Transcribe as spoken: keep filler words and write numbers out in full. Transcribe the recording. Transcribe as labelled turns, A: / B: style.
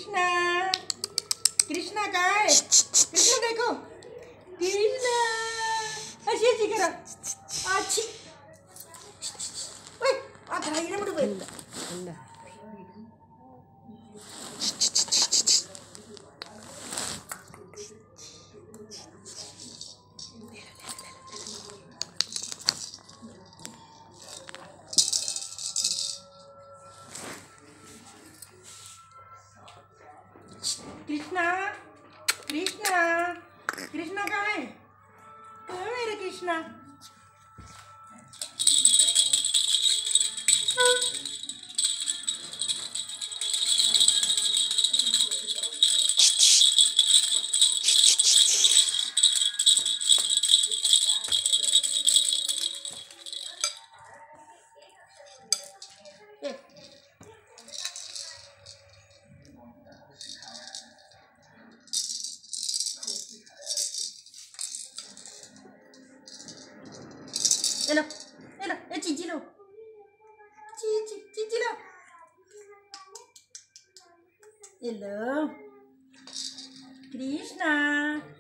A: कृष्णा कृष्णा कहाँ है? कृष्णा देखो, कृष्णा अच्छी अच्छी करो, अच्छी ओए आ धराई रे मुझे कृष्णा कृष्णा कृष्णा कहाँ है? कहाँ है मेरा कृष्णा? ये लो ये लो ये चीची लो चीची चीची लो ये लो कृष्णा।